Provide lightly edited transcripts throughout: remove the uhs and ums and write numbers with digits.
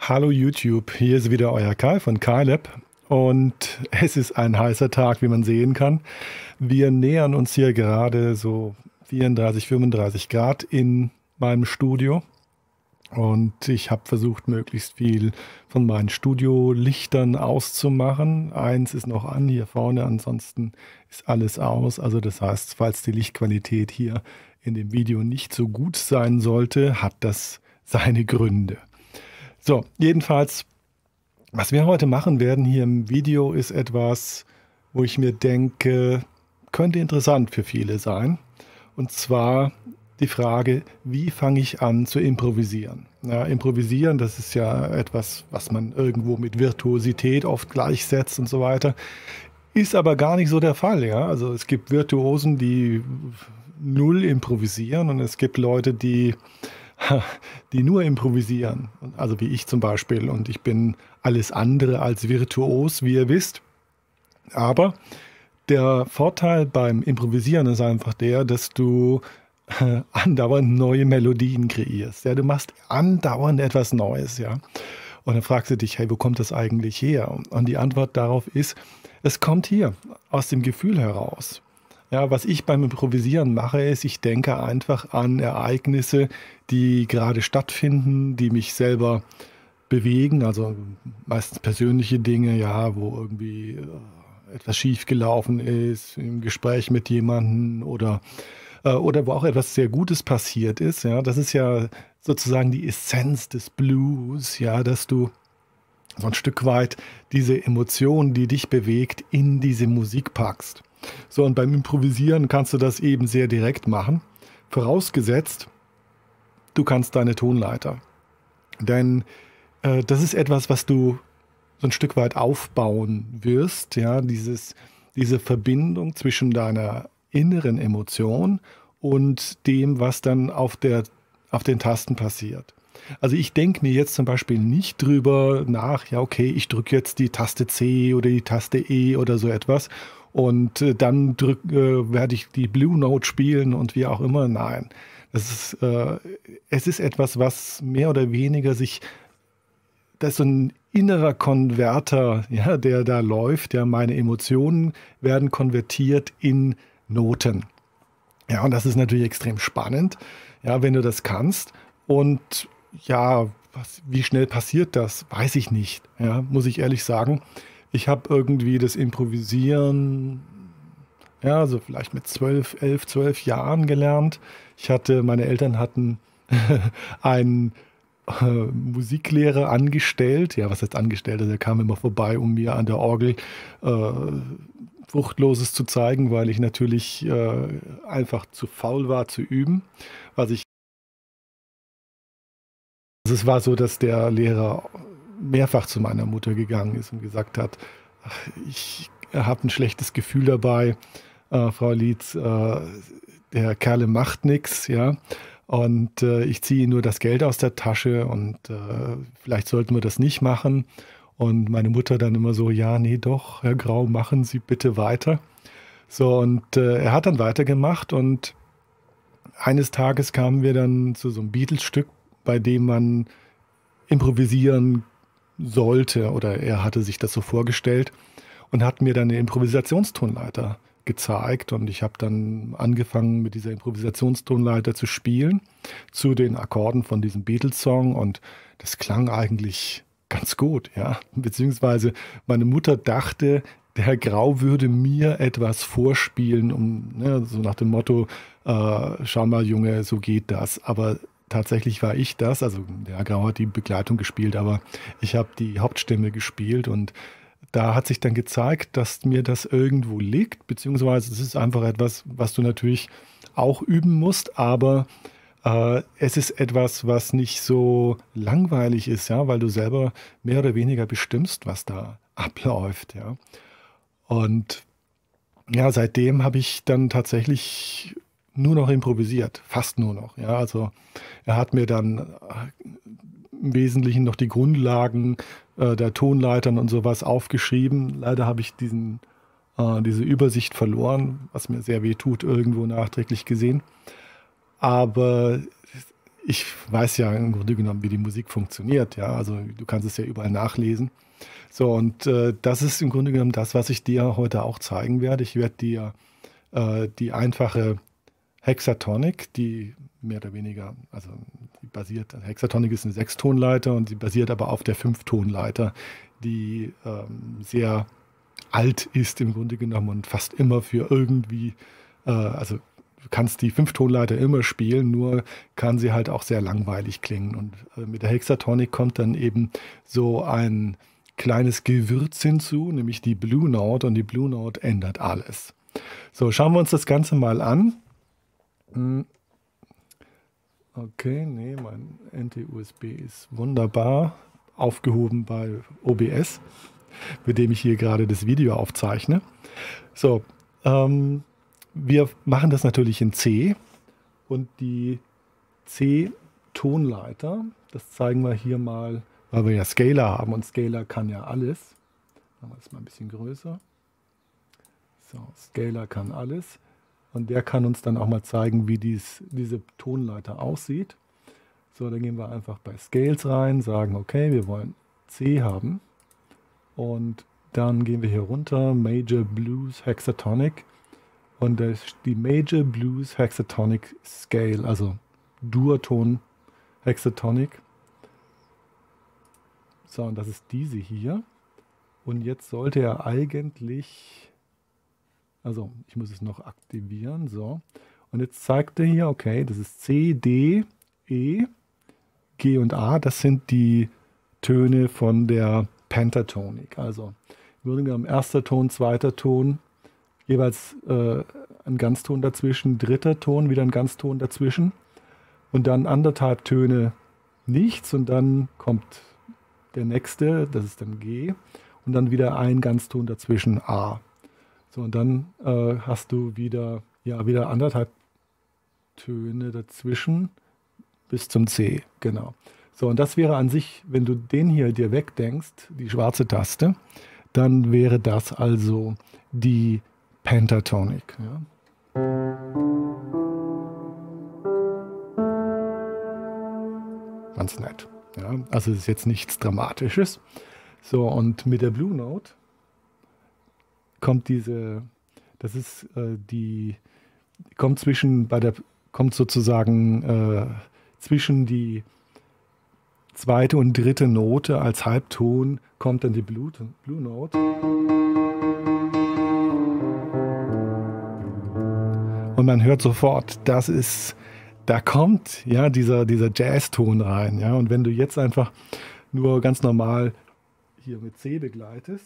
Hallo YouTube, hier ist wieder euer Kai von KaiLab und es ist ein heißer Tag, wie man sehen kann. Wir nähern uns hier gerade so 34, 35 Grad in meinem Studio und ich habe versucht, möglichst viel von meinen Studiolichtern auszumachen. Eins ist noch an hier vorne, ansonsten ist alles aus. Also das heißt, falls die Lichtqualität hier in dem Video nicht so gut sein sollte, hat das seine Gründe. So, jedenfalls, was wir heute machen werden hier im Video, ist etwas, wo ich mir denke, könnte interessant für viele sein. Und zwar die Frage, wie fange ich an zu improvisieren? Ja, improvisieren, das ist ja etwas, was man irgendwo mit Virtuosität oft gleichsetzt und so weiter. Ist aber gar nicht so der Fall. Ja? Also es gibt Virtuosen, die null improvisieren und es gibt Leute, die nur improvisieren, also wie ich zum Beispiel. Und ich bin alles andere als virtuos, wie ihr wisst. Aber der Vorteil beim Improvisieren ist einfach der, dass du andauernd neue Melodien kreierst. Ja, du machst andauernd etwas Neues. Ja. Und dann fragst du dich, hey, wo kommt das eigentlich her? Und die Antwort darauf ist, es kommt hier, aus dem Gefühl heraus. Ja, was ich beim Improvisieren mache, ist, ich denke einfach an Ereignisse, die gerade stattfinden, die mich selber bewegen, also meistens persönliche Dinge, ja, wo irgendwie etwas schiefgelaufen ist im Gespräch mit jemandem oder wo auch etwas sehr Gutes passiert ist. Ja, das ist ja sozusagen die Essenz des Blues, ja, dass du so ein Stück weit diese Emotion, die dich bewegt, in diese Musik packst. So, und beim Improvisieren kannst du das eben sehr direkt machen, vorausgesetzt, du kannst deine Tonleiter. Denn das ist etwas, was du so ein Stück weit aufbauen wirst, ja, diese Verbindung zwischen deiner inneren Emotion und dem, was dann auf den Tasten passiert. Also ich denke mir jetzt zum Beispiel nicht drüber nach, ja okay, ich drücke jetzt die Taste C oder die Taste E oder so etwas und dann werde ich die Blue Note spielen und wie auch immer. Nein, es ist etwas, was mehr oder weniger das ist so ein innerer Konverter, ja, der da läuft. Ja, meine Emotionen werden konvertiert in Noten. Ja, und das ist natürlich extrem spannend, ja, wenn du das kannst. Und ja, wie schnell passiert das? Weiß ich nicht, ja, muss ich ehrlich sagen. Ich habe irgendwie das Improvisieren, ja, so vielleicht mit 12 Jahren gelernt. Meine Eltern hatten einen Musiklehrer angestellt. Ja, was heißt angestellt? Also er kam immer vorbei, um mir an der Orgel Fruchtloses zu zeigen, weil ich natürlich einfach zu faul war zu üben. Also es war so, dass der Lehrer mehrfach zu meiner Mutter gegangen ist und gesagt hat, ach, ich habe ein schlechtes Gefühl dabei, Frau Lietz, der Kerle macht nichts, ja. Und ich ziehe nur das Geld aus der Tasche und vielleicht sollten wir das nicht machen. Und meine Mutter dann immer so, ja, nee, doch, Herr Grau, machen Sie bitte weiter. So, und er hat dann weitergemacht und eines Tages kamen wir dann zu so einem Beatles-Stück, bei dem man improvisieren sollte oder er hatte sich das so vorgestellt und hat mir dann eine Improvisationstonleiter gezeigt und ich habe dann angefangen mit dieser Improvisationstonleiter zu spielen zu den Akkorden von diesem Beatles-Song und das klang eigentlich ganz gut, ja, beziehungsweise meine Mutter dachte, der Herr Grau würde mir etwas vorspielen, so nach dem Motto, schau mal Junge, so geht das, aber tatsächlich war ich das, also der Herr Grau hat die Begleitung gespielt, aber ich habe die Hauptstimme gespielt und da hat sich dann gezeigt, dass mir das irgendwo liegt, beziehungsweise es ist einfach etwas, was du natürlich auch üben musst, aber es ist etwas, was nicht so langweilig ist, ja, weil du selber mehr oder weniger bestimmst, was da abläuft, ja. Und ja, seitdem habe ich dann tatsächlich nur noch improvisiert, fast nur noch, ja. Also er hat mir dann im Wesentlichen noch die Grundlagen der Tonleitern und sowas aufgeschrieben. Leider habe ich diese Übersicht verloren, was mir sehr weh tut, irgendwo nachträglich gesehen. Aber ich weiß ja im Grunde genommen, wie die Musik funktioniert. Ja, also du kannst es ja überall nachlesen. So, und das ist im Grunde genommen das, was ich dir heute auch zeigen werde. Ich werde dir die einfache Hexatonic, die mehr oder weniger, also die basiert, Hexatonic ist eine Sechstonleiter und sie basiert aber auf der Fünftonleiter, die sehr alt ist im Grunde genommen und fast immer für irgendwie, also du kannst die Fünftonleiter immer spielen, nur kann sie halt auch sehr langweilig klingen. Und mit der Hexatonic kommt dann eben so ein kleines Gewürz hinzu, nämlich die Blue Note, und die Blue Note ändert alles. So, schauen wir uns das Ganze mal an. Okay, nee, mein NT-USB ist wunderbar aufgehoben bei OBS, mit dem ich hier gerade das Video aufzeichne. So, wir machen das natürlich in C und die C-Tonleiter, das zeigen wir hier mal, weil wir ja Scalar haben und Scalar kann ja alles. Machen wir das mal ein bisschen größer. So, Scalar kann alles und der kann uns dann auch mal zeigen, wie diese Tonleiter aussieht. So, dann gehen wir einfach bei Scales rein, sagen, okay, wir wollen C haben und dann gehen wir hier runter, Major Blues Hexatonic und das ist die Major Blues Hexatonic Scale, also Durton Hexatonic. So, und das ist diese hier. Und jetzt sollte er eigentlich, also ich muss es noch aktivieren, so. Und jetzt zeigt er hier, okay, das ist C, D, E, G und A, das sind die Töne von der Pentatonic. Also im Grunde genommen erster Ton, zweiter Ton, jeweils ein Ganzton dazwischen, dritter Ton, wieder ein Ganzton dazwischen und dann anderthalb Töne nichts und dann kommt der nächste, das ist dann G und dann wieder ein Ganzton dazwischen, A. So, und dann hast du wieder anderthalb Töne dazwischen bis zum C, genau. So, und das wäre an sich, wenn du den hier dir wegdenkst, die schwarze Taste, dann wäre das also die Pentatonic. Ja. Ganz nett. Ja. Also es ist jetzt nichts Dramatisches. So, und mit der Blue Note kommt kommt sozusagen zwischen die zweite und dritte Note als Halbton kommt dann die Blue Note. Und man hört sofort, da kommt ja dieser Jazzton rein. Ja? Und wenn du jetzt einfach nur ganz normal hier mit C begleitest.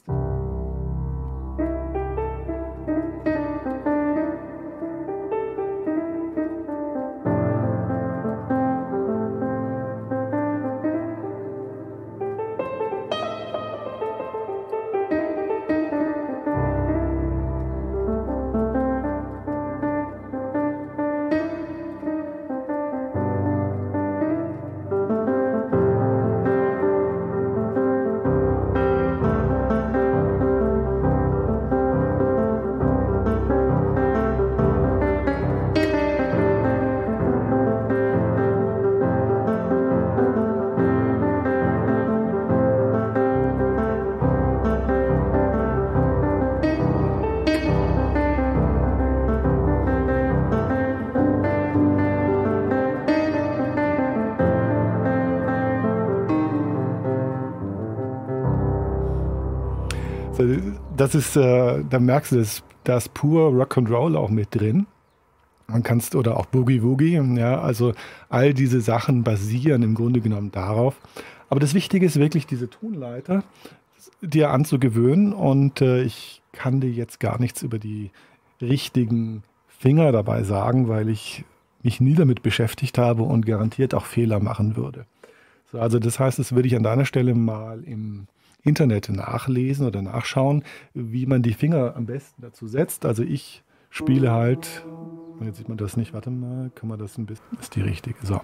Da merkst du, da ist pur Rock'n'Roll auch mit drin. Oder auch Boogie Woogie, ja, also all diese Sachen basieren im Grunde genommen darauf. Aber das Wichtige ist wirklich, diese Tonleiter dir anzugewöhnen und ich kann dir jetzt gar nichts über die richtigen Finger dabei sagen, weil ich mich nie damit beschäftigt habe und garantiert auch Fehler machen würde. So, also das heißt, das würde ich an deiner Stelle mal im Internet nachlesen oder nachschauen, wie man die Finger am besten dazu setzt. Also ich spiele halt, jetzt sieht man das nicht, warte mal, kann man das ein bisschen, das ist die richtige, so.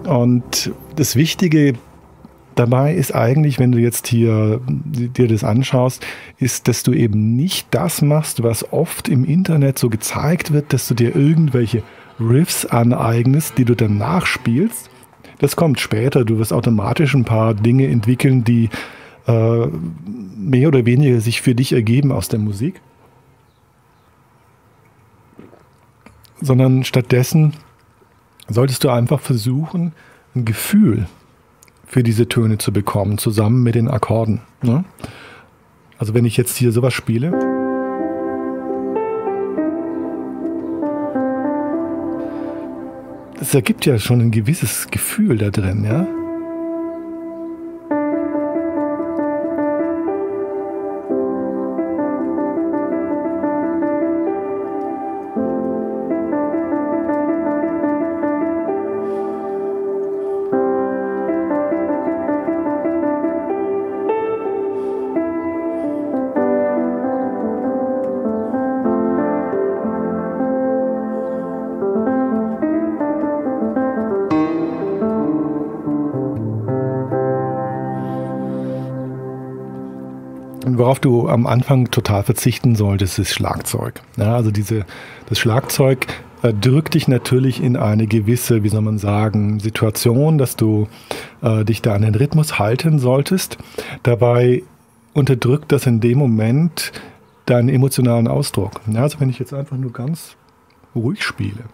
Und das Wichtige dabei ist eigentlich, wenn du jetzt hier dir das anschaust, ist, dass du eben nicht das machst, was oft im Internet so gezeigt wird, dass du dir irgendwelche Riffs aneignest, die du dann nachspielst. Das kommt später. Du wirst automatisch ein paar Dinge entwickeln, die mehr oder weniger sich für dich ergeben aus der Musik. Sondern stattdessen solltest du einfach versuchen, ein Gefühl für diese Töne zu bekommen, zusammen mit den Akkorden. Ne? Also wenn ich jetzt hier sowas spiele, das ergibt ja schon ein gewisses Gefühl da drin, ja. Und worauf du am Anfang total verzichten solltest, ist Schlagzeug. Ja, also das Schlagzeug drückt dich natürlich in eine gewisse, wie soll man sagen, Situation, dass du dich da an den Rhythmus halten solltest. Dabei unterdrückt das in dem Moment deinen emotionalen Ausdruck. Ja, also wenn ich jetzt einfach nur ganz ruhig spiele.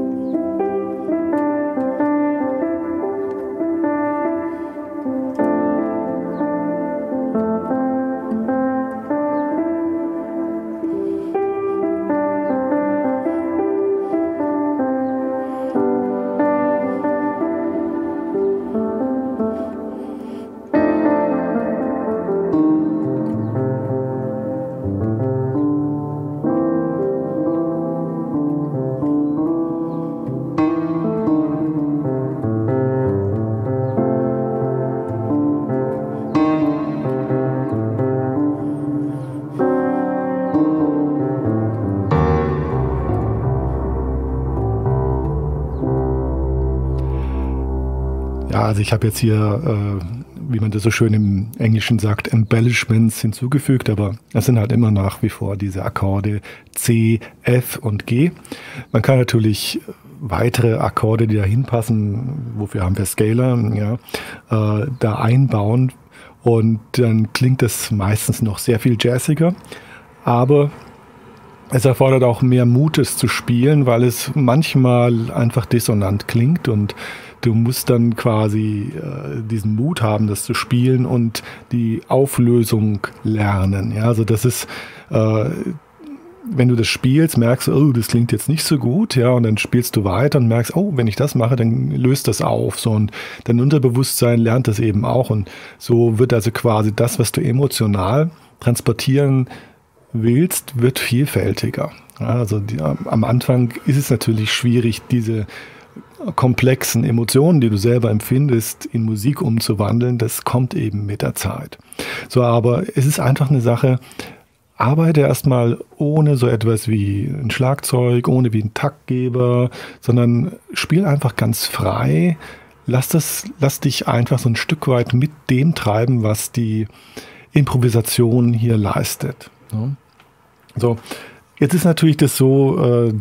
Ja, also ich habe jetzt hier, wie man das so schön im Englischen sagt, Embellishments hinzugefügt, aber es sind halt immer nach wie vor diese Akkorde C, F und G. Man kann natürlich weitere Akkorde, die da hinpassen, wofür haben wir Scaler, ja, da einbauen und dann klingt das meistens noch sehr viel jazziger, aber es erfordert auch mehr Mut, es zu spielen, weil es manchmal einfach dissonant klingt und du musst dann quasi diesen Mut haben, das zu spielen und die Auflösung lernen. Ja, also das ist, wenn du das spielst, merkst du, oh, das klingt jetzt nicht so gut, ja, und dann spielst du weiter und merkst, oh, wenn ich das mache, dann löst das auf. So, und dein Unterbewusstsein lernt das eben auch. Und so wird also quasi das, was du emotional transportieren willst, wird vielfältiger. Ja, also am Anfang ist es natürlich schwierig, diese komplexen Emotionen, die du selber empfindest, in Musik umzuwandeln. Das kommt eben mit der Zeit. So, aber es ist einfach eine Sache, arbeite erstmal ohne so etwas wie ein Schlagzeug, ohne wie ein Taktgeber, sondern spiel einfach ganz frei. Lass dich einfach so ein Stück weit mit dem treiben, was die Improvisation hier leistet. Ja. So, jetzt ist natürlich das so,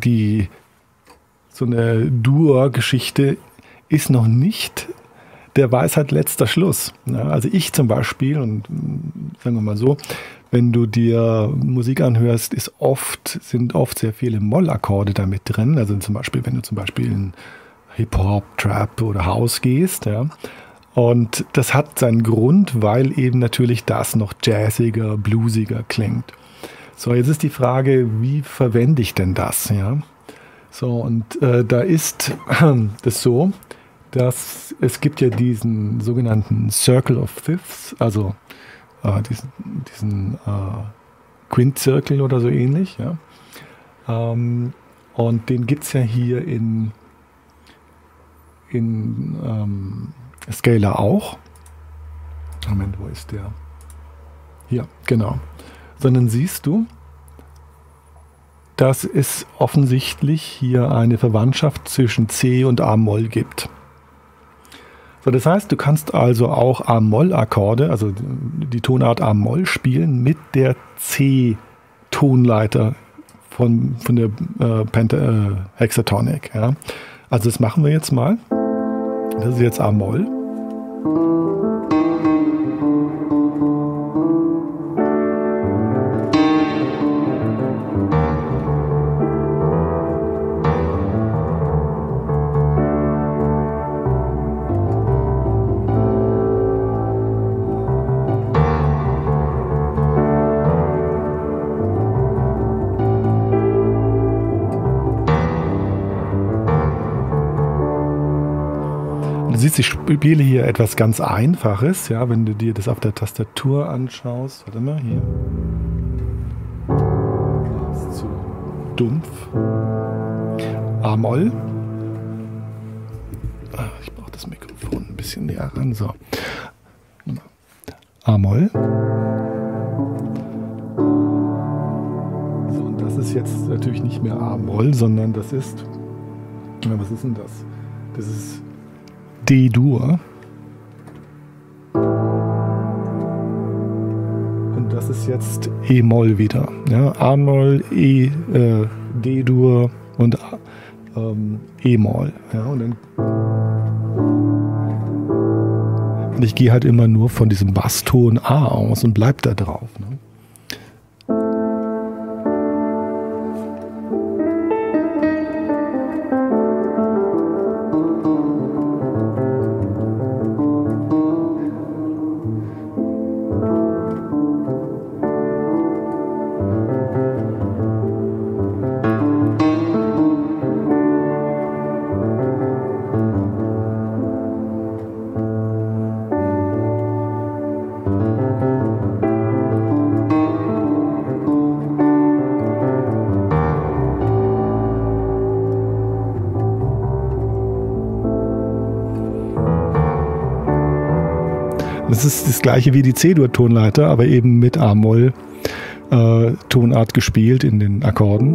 so eine Dur-Geschichte ist noch nicht der Weisheit letzter Schluss. Ja, also ich zum Beispiel, und sagen wir mal so, wenn du dir Musik anhörst, sind oft sehr viele Mollakkorde da mit drin. Also zum Beispiel, wenn du zum Beispiel in Hip-Hop, Trap oder House gehst, ja. Und das hat seinen Grund, weil eben natürlich das noch jazziger, bluesiger klingt. So, jetzt ist die Frage, wie verwende ich denn das, ja? So, und da ist das so, dass es gibt ja diesen sogenannten Circle of Fifths, also diesen Quint Circle oder so ähnlich, ja. Und den gibt es ja hier in Scalar auch. Moment, wo ist der? Hier, genau. Sondern siehst du, dass es offensichtlich hier eine Verwandtschaft zwischen C und A-Moll gibt. So, das heißt, du kannst also auch A-Moll-Akkorde, also die Tonart A-Moll spielen mit der C-Tonleiter von der Hexatonic. Ja. Also das machen wir jetzt mal. Das ist jetzt A-Moll. Du siehst, ich spiele hier etwas ganz Einfaches, ja, wenn du dir das auf der Tastatur anschaust. Warte mal, hier. Das ist zu dumpf. A-Moll. Ich brauche das Mikrofon ein bisschen näher ran. So. A-Moll. So, und das ist jetzt natürlich nicht mehr A-Moll, sondern das ist, was ist denn das? Das ist D-Dur. Und das ist jetzt E-Moll wieder. Ja, A-Moll, D-Dur und E-Moll. Ja, und ich gehe halt immer nur von diesem Basston A aus und bleib da drauf. Ne? Das ist das gleiche wie die C-Dur-Tonleiter, aber eben mit A-Moll-Tonart gespielt in den Akkorden.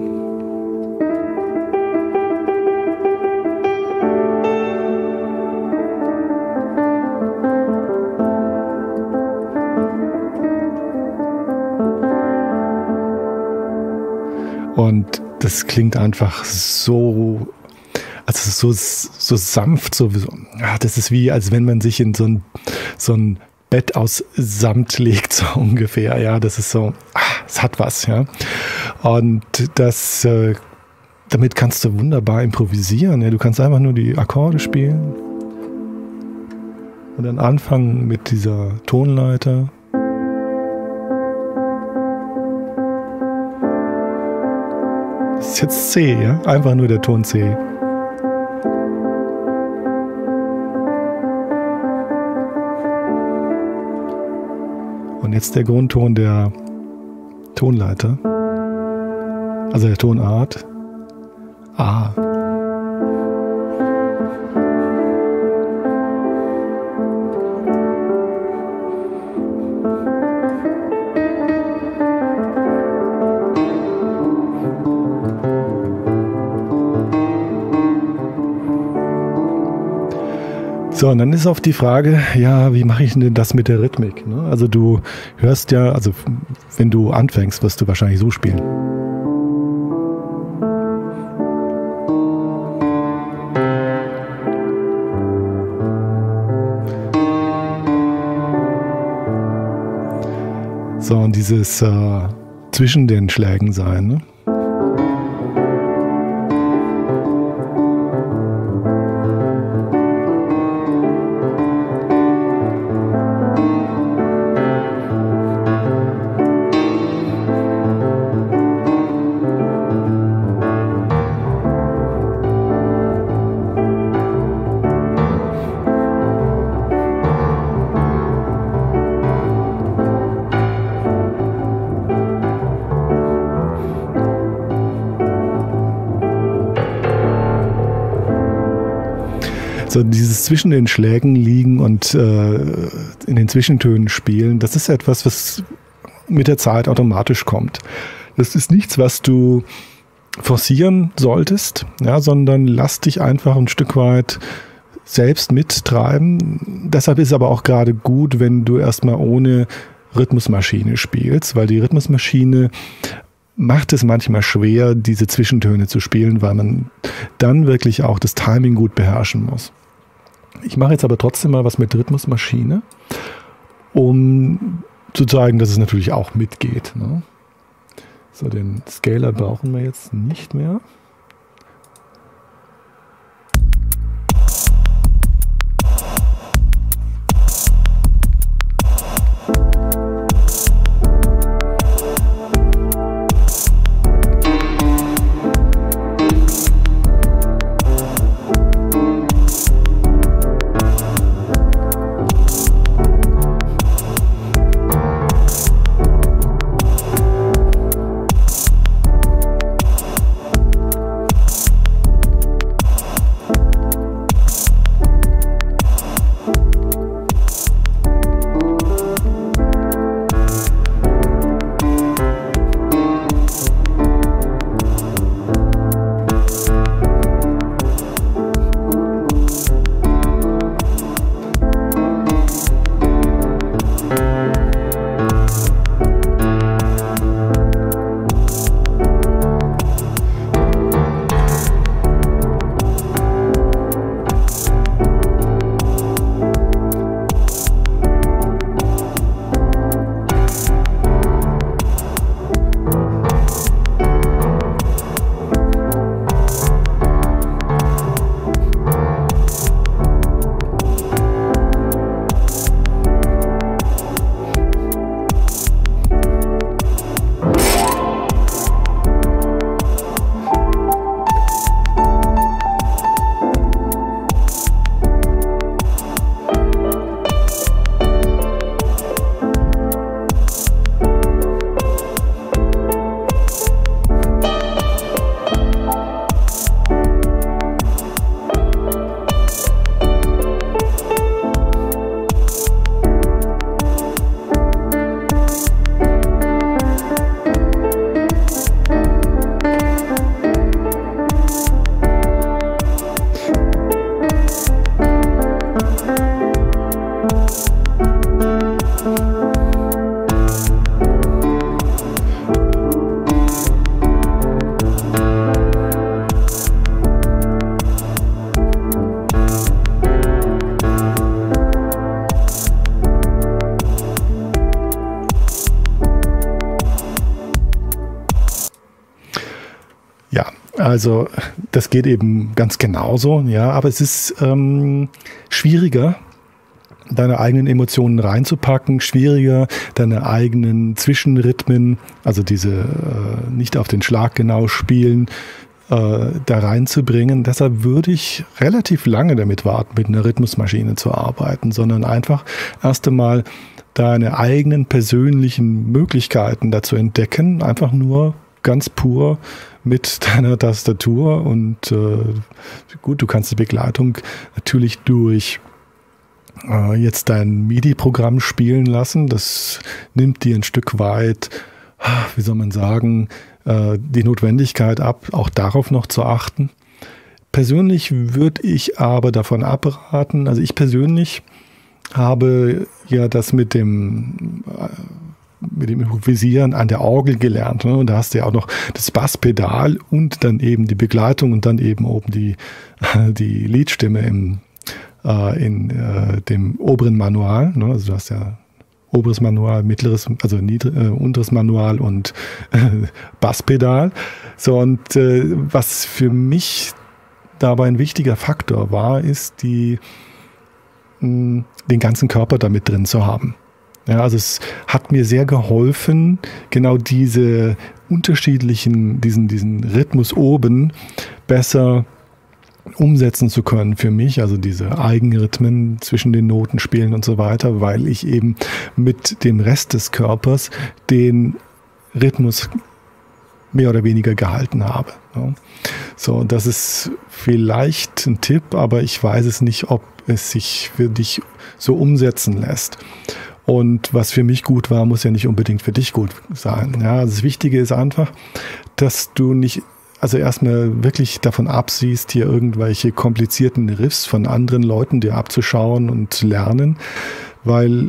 Und das klingt einfach so, also so sanft, das ist wie, als wenn man sich in so ein Bett aus Samt legt, so ungefähr. Ja, das ist so, es hat was, ja. Und damit kannst du wunderbar improvisieren. Ja. Du kannst einfach nur die Akkorde spielen und dann anfangen mit dieser Tonleiter. Das ist jetzt C, ja, einfach nur der Ton C. Und jetzt der Grundton der Tonleiter, also der Tonart A. So, und dann ist auch die Frage, ja, wie mache ich denn das mit der Rhythmik? Ne? Also du hörst ja, also wenn du anfängst, wirst du wahrscheinlich so spielen. So, und dieses zwischen den Schlägen sein, ne? So dieses zwischen den Schlägen liegen und in den Zwischentönen spielen, das ist etwas, was mit der Zeit automatisch kommt. Das ist nichts, was du forcieren solltest, ja, sondern lass dich einfach ein Stück weit selbst mittreiben. Deshalb ist es aber auch gerade gut, wenn du erstmal ohne Rhythmusmaschine spielst, weil die Rhythmusmaschine macht es manchmal schwer, diese Zwischentöne zu spielen, weil man dann wirklich auch das Timing gut beherrschen muss. Ich mache jetzt aber trotzdem mal was mit Rhythmusmaschine, um zu zeigen, dass es natürlich auch mitgeht. Ne? So, den Scaler brauchen wir jetzt nicht mehr. Also das geht eben ganz genauso, ja, aber es ist schwieriger, deine eigenen Emotionen reinzupacken, schwieriger, deine eigenen Zwischenrhythmen, also diese nicht auf den Schlag genau spielen, da reinzubringen. Deshalb würde ich relativ lange damit warten, mit einer Rhythmusmaschine zu arbeiten, sondern einfach erst einmal deine eigenen persönlichen Möglichkeiten dazu entdecken, einfach nur ganz pur mit deiner Tastatur und gut, du kannst die Begleitung natürlich durch jetzt dein MIDI-Programm spielen lassen. Das nimmt dir ein Stück weit, wie soll man sagen, die Notwendigkeit ab, auch darauf noch zu achten. Persönlich würde ich aber davon abraten, also ich persönlich habe ja das mit dem Improvisieren an der Orgel gelernt. Ne? Und da hast du ja auch noch das Basspedal und dann eben die Begleitung und dann eben oben die Leadstimme in dem oberen Manual. Ne? Also du hast ja oberes Manual, mittleres, also unteres Manual und Basspedal. So, und was für mich dabei ein wichtiger Faktor war, ist den ganzen Körper da mit drin zu haben. Ja, also es hat mir sehr geholfen, genau diese unterschiedlichen, diesen Rhythmus oben besser umsetzen zu können für mich, also diese Eigenrhythmen zwischen den Noten spielen und so weiter, weil ich eben mit dem Rest des Körpers den Rhythmus mehr oder weniger gehalten habe. Ja. So, das ist vielleicht ein Tipp, aber ich weiß es nicht, ob es sich für dich so umsetzen lässt. Und was für mich gut war, muss ja nicht unbedingt für dich gut sein. Ja, also das Wichtige ist einfach, dass du nicht also erstmal wirklich davon absiehst, hier irgendwelche komplizierten Riffs von anderen Leuten dir abzuschauen und lernen, weil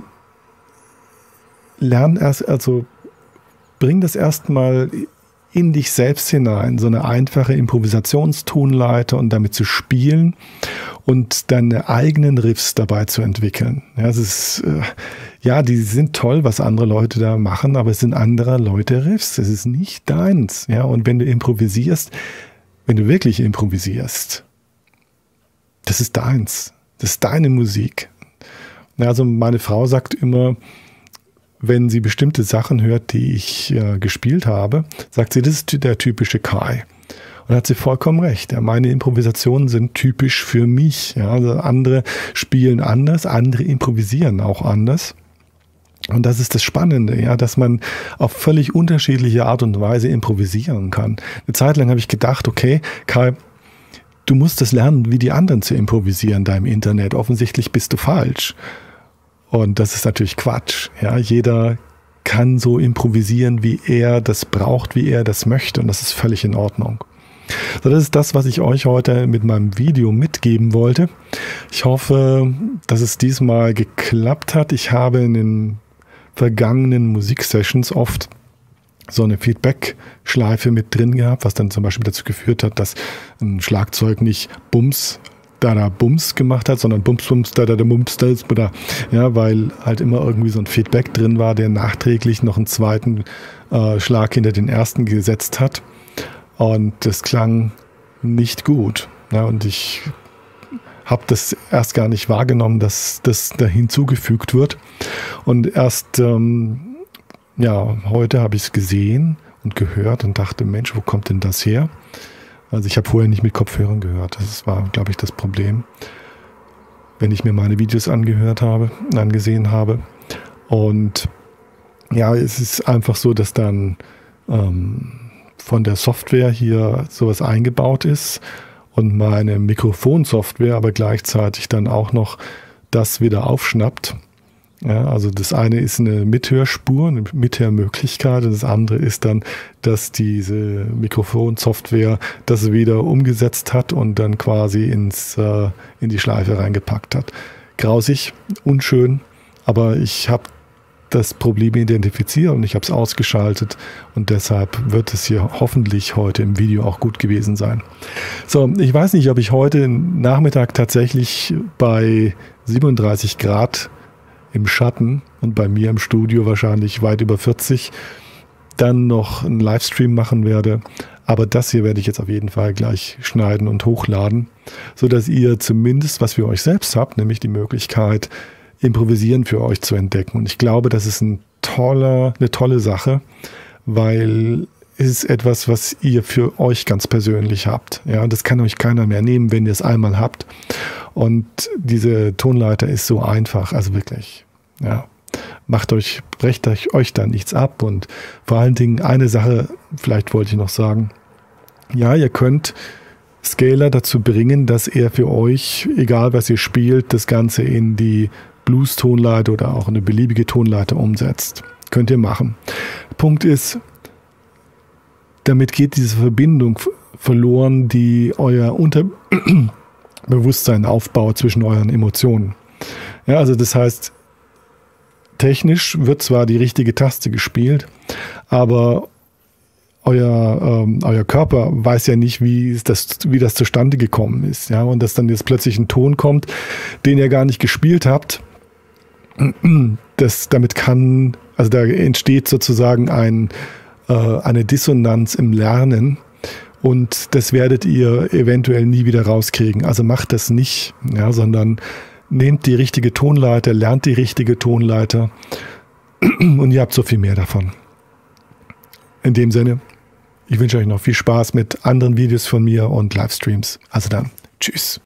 bring das erstmal in dich selbst hinein, so eine einfache Improvisationstonleiter und damit zu spielen und deine eigenen Riffs dabei zu entwickeln. Ja, die sind toll, was andere Leute da machen, aber es sind anderer Leute Riffs. Es ist nicht deins. Ja, und wenn du wirklich improvisierst, das ist deins. Das ist deine Musik. Ja, also meine Frau sagt immer, wenn sie bestimmte Sachen hört, die ich gespielt habe, sagt sie, das ist der typische Kai. Und da hat sie vollkommen recht. Ja, meine Improvisationen sind typisch für mich. Ja, also andere spielen anders, andere improvisieren auch anders. Und das ist das Spannende, ja, dass man auf völlig unterschiedliche Art und Weise improvisieren kann. Eine Zeit lang habe ich gedacht, okay, Kai, du musst es lernen, wie die anderen zu improvisieren da im Internet. Offensichtlich bist du falsch. Und das ist natürlich Quatsch. Ja, jeder kann so improvisieren, wie er das braucht, wie er das möchte. Und das ist völlig in Ordnung. So, das ist das, was ich euch heute mit meinem Video mitgeben wollte. Ich hoffe, dass es diesmal geklappt hat. Ich habe in den vergangenen Musiksessions oft so eine Feedback-Schleife mit drin gehabt, was dann zum Beispiel dazu geführt hat, dass ein Schlagzeug nicht Bums, da Bums gemacht hat, sondern Bums, Bums, da Bums, da. Ja, weil halt immer irgendwie so ein Feedback drin war, der nachträglich noch einen zweiten Schlag hinter den ersten gesetzt hat. Und das klang nicht gut. Ja, und ich habe das erst gar nicht wahrgenommen, dass das da hinzugefügt wird. Und erst heute habe ich es gesehen und gehört und dachte, Mensch, wo kommt denn das her? Also ich habe vorher nicht mit Kopfhörern gehört. Das war, glaube ich, das Problem, wenn ich mir meine Videos angesehen habe. Und ja, es ist einfach so, dass dann von der Software hier sowas eingebaut ist und meine Mikrofonsoftware aber gleichzeitig dann auch noch das wieder aufschnappt. Ja, also das eine ist eine Mithörspur, eine Mithörmöglichkeit, und das andere ist dann, dass diese Mikrofonsoftware das wieder umgesetzt hat und dann quasi in die Schleife reingepackt hat. Grausig, unschön, aber ich habe das Problem identifiziert und ich habe es ausgeschaltet und deshalb wird es hier hoffentlich heute im Video auch gut gewesen sein. So, ich weiß nicht, ob ich heute Nachmittag tatsächlich bei 37 Grad im Schatten und bei mir im Studio wahrscheinlich weit über 40 dann noch einen Livestream machen werde. Aber das hier werde ich jetzt auf jeden Fall gleich schneiden und hochladen, sodass ihr zumindest, was für euch selbst habt, nämlich die Möglichkeit, Improvisieren für euch zu entdecken. Und ich glaube, das ist eine tolle Sache, weil es ist etwas, was ihr für euch ganz persönlich habt. Ja, das kann euch keiner mehr nehmen, wenn ihr es einmal habt. Und diese Tonleiter ist so einfach, also wirklich, ja, brecht euch da nichts ab. Und vor allen Dingen eine Sache, vielleicht wollte ich noch sagen, ja, ihr könnt Scaler dazu bringen, dass er für euch, egal was ihr spielt, das Ganze in die Blues-Tonleiter oder auch eine beliebige Tonleiter umsetzt. Könnt ihr machen. Punkt ist, damit geht diese Verbindung verloren, die euer Unterbewusstsein aufbaut zwischen euren Emotionen. Ja, also das heißt, technisch wird zwar die richtige Taste gespielt, aber euer Körper weiß ja nicht, wie das zustande gekommen ist. Ja? Und dass dann jetzt plötzlich ein Ton kommt, den ihr gar nicht gespielt habt, da entsteht sozusagen eine Dissonanz im Lernen und das werdet ihr eventuell nie wieder rauskriegen. Also macht das nicht, ja, sondern nehmt die richtige Tonleiter, lernt die richtige Tonleiter und ihr habt so viel mehr davon. In dem Sinne, ich wünsche euch noch viel Spaß mit anderen Videos von mir und Livestreams. Also dann, tschüss.